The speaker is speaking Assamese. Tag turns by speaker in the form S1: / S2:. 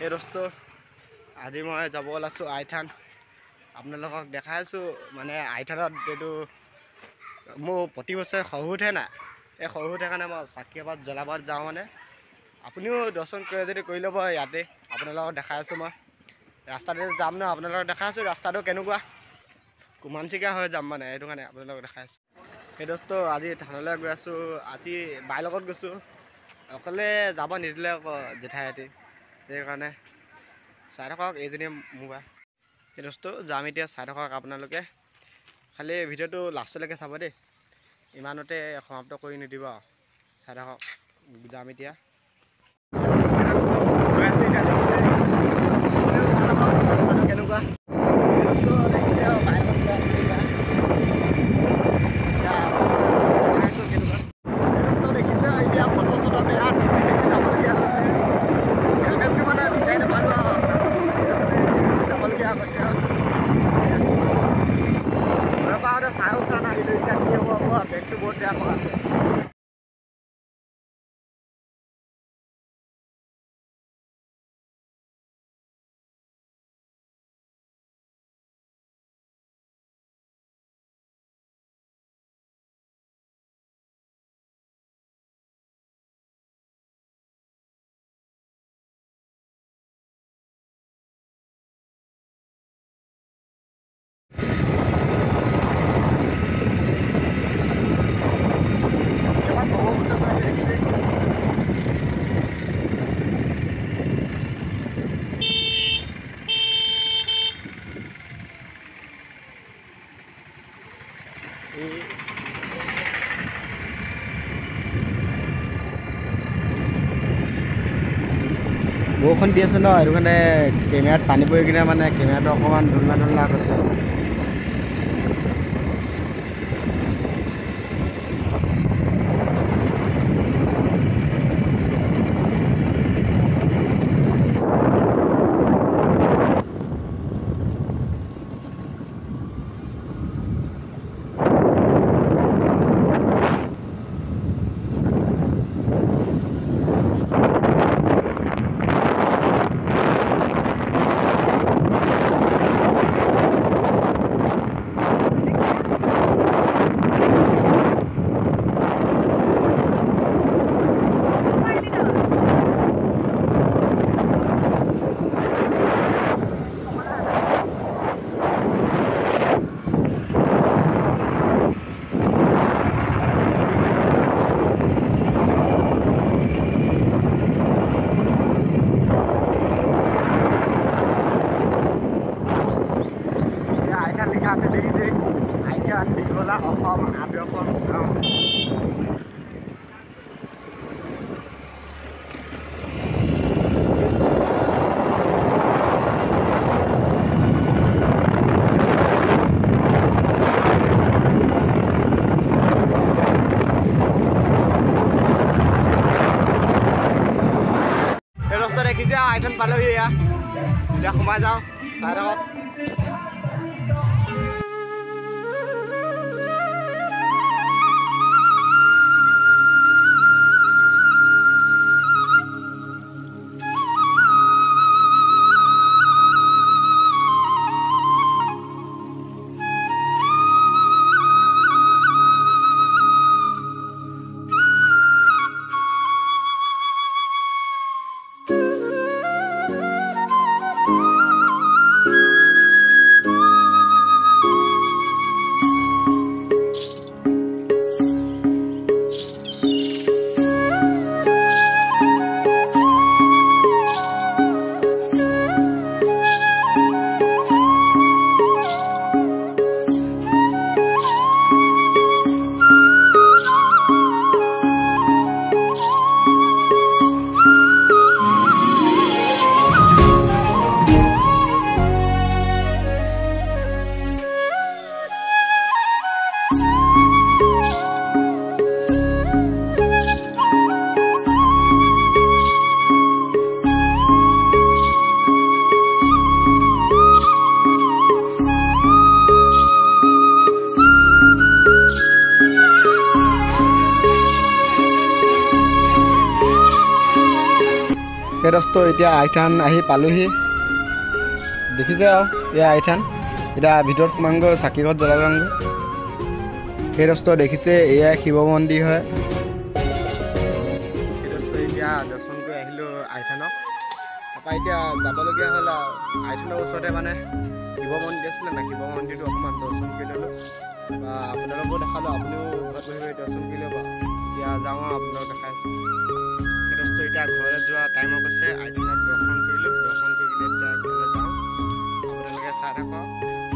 S1: এই দোস্ত আজি মই যাব ওলাইছোঁ আইথান। আপোনালোকক দেখাই আছোঁ মানে আইথানত এইটো মোৰ প্ৰতি বছৰে সৰু উঠে নাই, এই সৰু উঠে কাৰণে মই চাকি এপাত জ্বলাব যাওঁ। মানে আপুনিও দৰ্শন কৰে যদি কৰি ল'ব। ইয়াতে আপোনালোকক দেখাই আছোঁ মই ৰাস্তাতে যাম ন, আপোনালোকক দেখাই আছোঁ ৰাস্তাটো কেনেকুৱা কুমানচিকা হৈ যাম মানে, সেইটো কাৰণে আপোনালোকক দেখাই আছোঁ। সেই দোস্ত আজি থানলৈ গৈ আছোঁ। আজি বাইৰ লগত গৈছোঁ, অকলে যাব নিদিলে আকৌ জেঠাইহঁতি, সেইকাৰণে চাই থাকক এইজনী মোবাইল। সেই দোস্ত যাম এতিয়া, চাই থাকক আপোনালোকে, খালি ভিডিঅ'টো লাষ্টলৈকে চাব দেই, ইমানতে সমাপ্ত কৰি নিদিব আৰু। চাই থাকক, যাম এতিয়া। ৰাস্তাটো কেনেকুৱা দেখিছে আৰু দেখিছে এতিয়া ফটো চটো বেয়া যাবলগীয়া হৈছে। হেলমেটটো মানে বিচাৰি নাপালোঁ আৰু যাবলগীয়া হৈছে আৰু ঘৰৰ পৰা চাই উঠা নাহিলোঁ। এতিয়া কি হ'ব বেগটো বহুত বেয়া কৰা আছে। বৰষুণ দি আছে ন, সেইটো কাৰণে কেমেৰাত পানী পৰি কিনে মানে কেমেৰাটো অকণমান ধুলনা ধুলনা কৰিছে। আইথান লিখা আছে দেখিছে, আইথান দীঘলা অসম আদৰ্শন গাঁও। এই ৰাস্তা দেখিছে আইথান পালোহি, এতিয়া সোমাই যাওঁ, চাই থাকক। দোস্ত এতিয়া আইথান আহি পালোহি দেখিছে আৰু এয়া আইথান এতিয়া ভিতৰত সোমাংগৈ চাকিঘৰত জ্বলালাংগৈ সেই দোস্ত দেখিছে এয়াই শিৱ মন্দিৰ হয় সেই দোস্ত এতিয়া দৰ্শন কৰি আহিলোঁ আইথানক তাৰপৰা এতিয়া যাবলগীয়া হ'ল আৰু আইথানৰ ওচৰতে মানে শিৱ মন্দিৰ আছিলে না শিৱ মন্দিৰটো অকণমান দৰ্শন কৰি ল'লোঁ তাৰপৰা আপোনালোকো দেখালোঁ আপুনিও ঘৰত বহি বহি দৰ্শন কৰি ল'ব এতিয়া যাওঁ আৰু আপোনালোক দেখাইছোঁ সেই দোস্ত এতিয়া ঘৰলৈ যোৱা টাইম হৈ গৈছে আইথানত দৰ্শন কৰিলোঁ দৰ্শন কৰি কিনে এতিয়া ঘৰলৈ যাওঁ আপোনালোকে চাই থাকক